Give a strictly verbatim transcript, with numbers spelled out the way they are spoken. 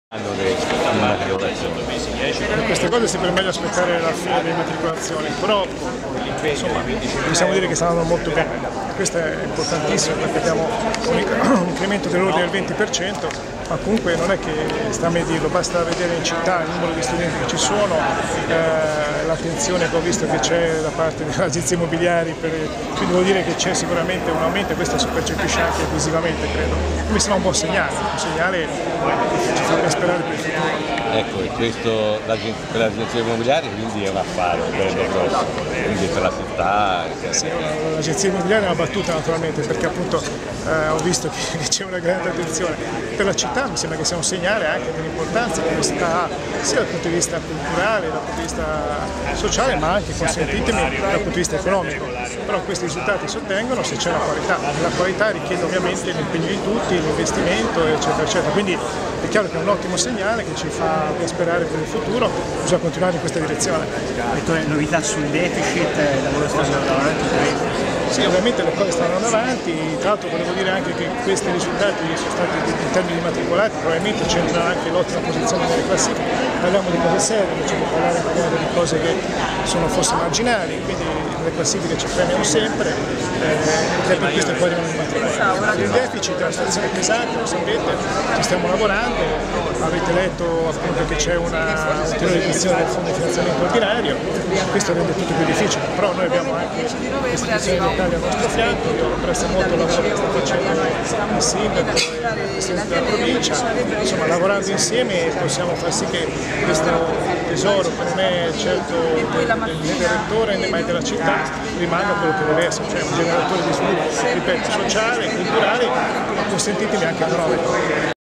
Per queste cose si è meglio aspettare la fine delle matricolazioni, però insomma possiamo dire che saranno molto bene. Questo è importantissimo perché abbiamo un incremento dell'ordine del venti per cento, ma comunque non è che sta a me dirlo, basta vedere in città il numero di studenti che ci sono, eh, l'attenzione che ho visto che c'è da parte delle agenzie immobiliari, per, quindi vuol dire che c'è sicuramente un aumento e questo si percepisce anche visivamente, credo. Mi sembra un buon segnale, un segnale che ci farebbe sperare per il futuro. Ecco, e questo per le agenzie immobiliari quindi è un affare, credo grosso, quindi per la città. Sì, l'agenzia immobiliare è una battuta naturalmente perché appunto eh, ho visto che, che c'è una grande attenzione. Per la città mi sembra che sia un segnale anche dell'importanza che questa ha sia dal punto di vista culturale, dal punto di vista sociale, ma anche, consentitemi, dal punto di vista economico. Però questi risultati si ottengono se c'è la qualità. La qualità richiede ovviamente l'impegno di tutti, l'investimento, eccetera, eccetera. Quindi è chiaro che è un ottimo segnale che ci fa sperare per il futuro, bisogna continuare in questa direzione. Le novità sul deficit, da voi stanno lavorando? Sì, ovviamente le cose stanno andando avanti, tra l'altro volevo dire anche che questi risultati sono stati in termini di matricolati, probabilmente c'entra anche l'ottima posizione delle classifiche, parliamo di cose serie, invece di parlare ancora di cose che sono forse marginali, quindi le classifiche ci premiano sempre eh, e per questo poi arrivano i matricolati. Il deficit è una situazione pesante, lo sapete, ci stiamo lavorando, avete letto appunto che c'è una ulteriore riduzione del fondo di finanziamento ordinario, questo rende tutto più difficile, però noi abbiamo anche l'istituzione locale al nostro fianco, io apprezzo molto il lavoro che sta facendo il sindaco e il presidente della provincia, insomma lavorando insieme possiamo far sì che questo tesoro che non è certo né del rettore né mai della città rimanga quello che deve essere, cioè un generatore di sviluppo, ripeto, sociale, culturale, ma consentitemi anche economico.